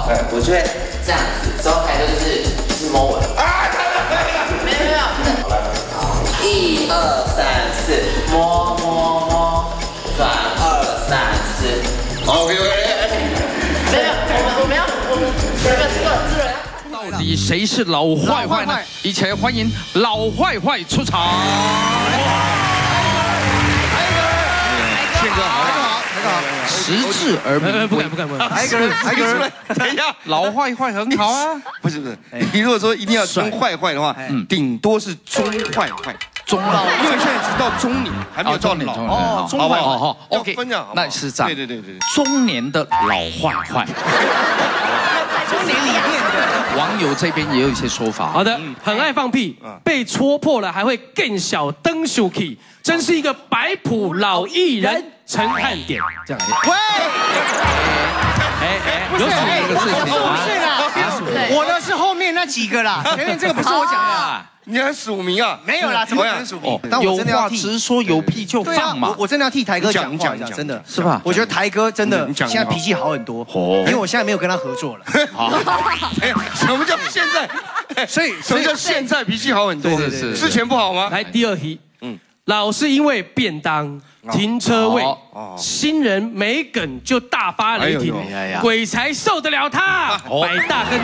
后，我就会这样子，之后台哥就是摸我。啊，没有。1、2、3、4，摸，转2、3、4。OK。没有，我们这个人。 到底谁是老坏坏呢？一起来欢迎老坏坏出场。宪哥好。实至而名， 不敢。 还有个人， 等一下，老坏坏很好啊。 不是，你如果说一定要称坏坏的话，顶多是中坏坏。中老，因为现在只到中年，还没有到老。 哦，中坏坏。OK， 分这样， 那是这样。 对。 中年的老坏坏。 中年里面的网友这边也有一些说法。 好的，很爱放屁，被戳破了还会更小灯秀气，真是一个摆谱老艺人。陈汉典这样。喂， 有属这个事情啊？我的是后面那几个啦，前面这个不是我讲的。 你还署名啊？ 没有啦，怎么可能署名？ 有话直说，有屁就放嘛。 我真的要替台哥讲话，真的是吧？ 我觉得台哥真的现在脾气好很多，因为我现在没有跟他合作了。 什么叫现在？所以什么叫现在脾气好很多？ 是之前不好吗？ 来第二题，老是因为便当。停车位，新人没梗就大发雷霆，鬼才受得了他。摆大根，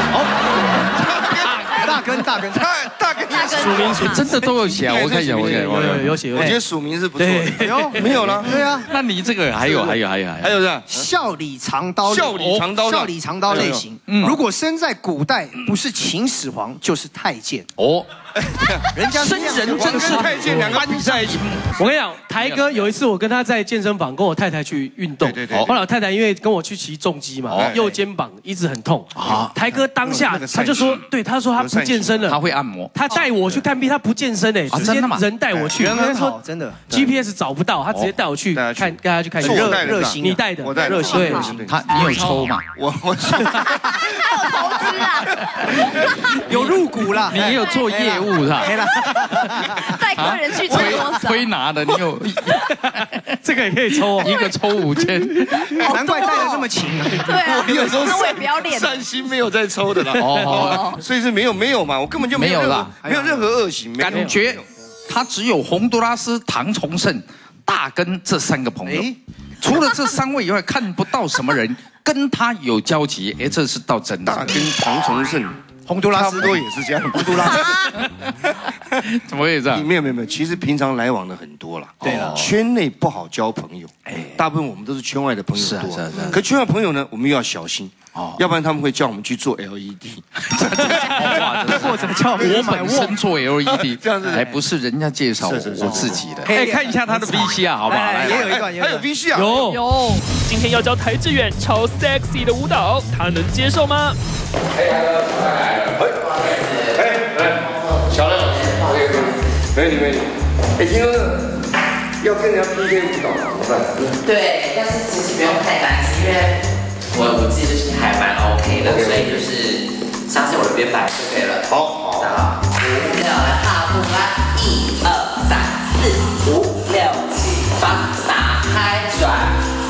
大根， 署名真的都有写，我看一下， 有写。 我觉得署名是不错的。没有了， 对啊。 那你这个还有是吧？ 笑里藏刀类型。如果生在古代，不是秦始皇就是太监。哦， 人家生人真是太监两个搬在一起。 我跟你讲，台哥有一次我跟他在健身房，跟我太太去运动。对。后来我太太因为跟我去骑重机嘛，右肩膀一直很痛。台哥当下他就说，对，他说他不健身了， 他会按摩。 他带我去看病，他不健身哎，直接人带我去。 人很好，真的。 GPS 找不到，他直接带我去看，跟他去看。 热心， 你带的， 我带热心。 你有抽吗？ 我还有投资啊， 有入股啦。 你也有做业务是吧？ 带客人去抽多少？ 推拿的，你有这个也可以抽， 一个抽5000， 难怪带的这么勤啊。 对啊， 有时候那我也不要练。 善心没有在抽的啦。所以是没有嘛，我根本就没有任何恶行， 感觉他只有洪都拉斯、唐崇盛、大根这3个朋友，除了这3位以外，看不到什么人跟他有交集。这是倒真的。 大根、唐崇盛。 洪都拉斯差不多也是这样，洪都拉斯怎么会这样？ 没有，其实平常来往的很多啦。 对了， 圈内不好交朋友，大部分我们都是圈外的朋友多。是。可圈外朋友呢，我们又要小心，要不然他们会叫我们去做 LED。 或者叫我本身做 LED， 这样子， 不是人家介绍我自己的。看一下他的 VCR 好不好？ 也有一段， 还有 VCR， 有。 今天要教台志远超 sexy 的舞蹈，他能接受吗？ 小亮，美女，听说要跟人家 PK 舞蹈怎么办？ 对，但是其实不用太担心，因为我自己就是还蛮 OK 的，所以就是相信我的编排就可以了。好，来踏步来，1、2、3、4、5、6、7、8，打开转，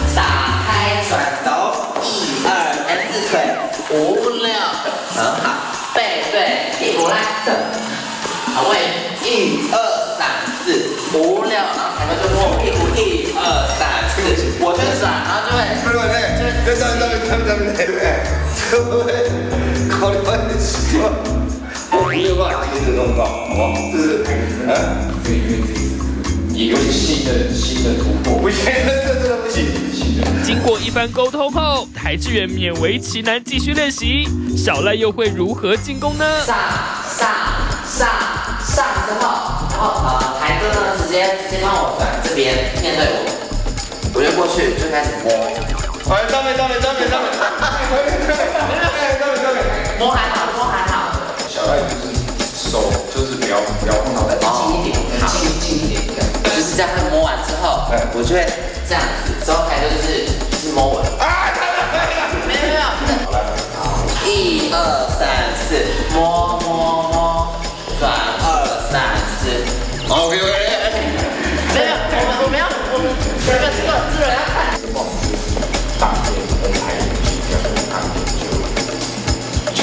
走，1、2，字腿，5、6，很好，背对，屁股来，等，好位，1、2、3、4、5、6，然后台哥就摸我屁股，1、2、3、4，我就转，然后就会，对，考虑完的习惯，我没有办法接着弄到，好不好？这是，一个新的突破，不行，这真的不行。 经过一番沟通后，台志远勉为其难继续练习。小赖又会如何进攻呢？ 上之后，然后台哥呢直接帮我转这边面对我就过去就开始摸。 来，上面， 摸还好。 小赖就是手就是不要碰到近一点，就是这样。摸完之后，我就会这样子，之后台哥就是摸我。没有。1、2、3、4，摸，转2、3、4。OK。没有，我们这个要看。 大便跟排便要跟他研究。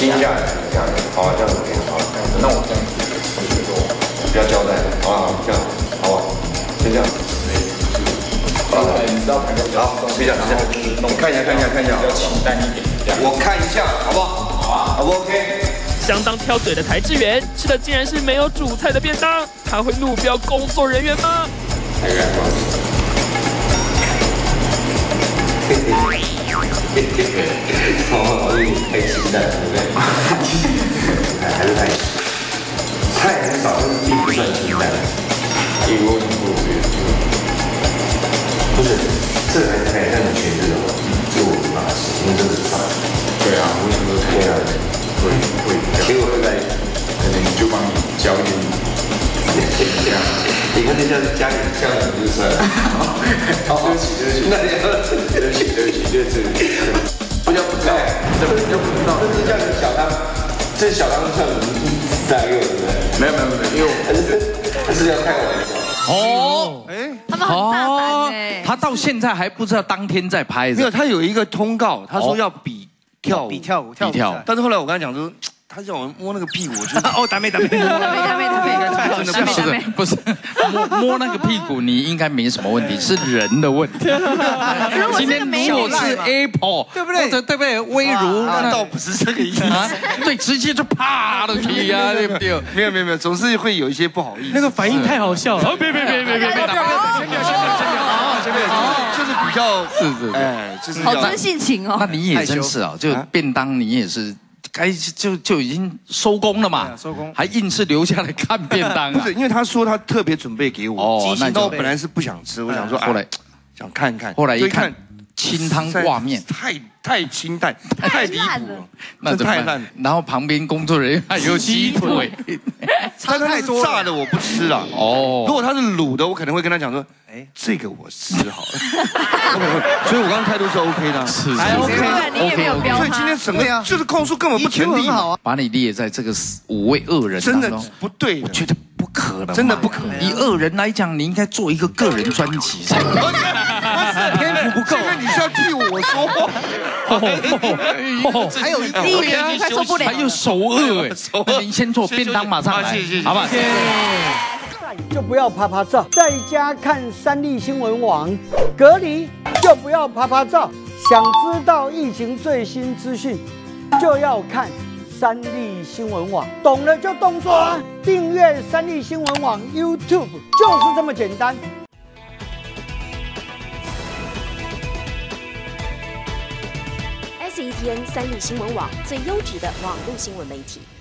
停下来，停下来，好啊，这样子 OK， 好，那我这样子，我觉得不要交代，好不好？这样，好不好？先这样。你知道排个好，试一下，看一下，比较清淡一点，我看一下，好不好？好啊，好不 OK？ 相当挑嘴的台志远吃的竟然是没有主菜的便当，他会怒飙工作人员吗？ 好，太清淡，对不对？还是太菜很少，但是并不算清淡。因为不是，这还是太让你全日了，这我没办法吃，因为这是饭。对啊，为什么都对啊？会，结果后来可能就帮你浇匀，这样。你看这下加点酱油就算了。对不起，那你要对不起，不要不知道，怎么就不知道？这是叫你小汤，这小汤是叫你带给我，对不对？没有，因为我还是要开玩笑。 哦， 他们很大胆哎， 他到现在还不知道当天在拍。 没有，他有一个通告，他说要比跳舞，但是后来我跟他讲说。他叫我摸那个屁股，我就哦，打妹， 不是摸那个屁股，你应该没什么问题，是人的问题。今天如果是 Apple， 对不对？或者对不对？微如那倒不是这个意思， 对，直接就啪的屁呀，对不对？ 没有，总是会有一些不好意思。 那个反应太好笑了。别，先别， 就是比较就是好真性情哦。 那你也真是啊，就便当你也是。该就已经收工了嘛， 收工， 还硬是留下来看便当。 不是，因为他说他特别准备给我，那我本来是不想吃，我想说，后来想看看， 后来一看清汤挂面， 太清淡，太离谱了， 那太烂。然后旁边工作人员还有鸡腿， 但他是炸的我不吃了。哦，如果他是卤的，我可能会跟他讲说，这个我吃好了。所以我刚刚态度是 OK 的， 是还 OK， 你也没有标。 所以今天整个就是控诉根本不成立， 把你列在这个5位恶人当中， 真的不对， 我觉得不可能， 真的不可能。 以恶人来讲，你应该做一个个人专辑才对。 篇幅不够，因为你是要替我说话。 还有你快受不了， 还有首恶哎，您先做便当，马上来，好吧？ 就不要拍拍照，在家看三立新闻网，隔离就不要拍拍照。想知道疫情最新资讯，就要看三立新闻网。懂了就动作啊！订阅三立新闻网 YouTube 就是这么简单。 SETN 三立新闻网最优质的网络新闻媒体。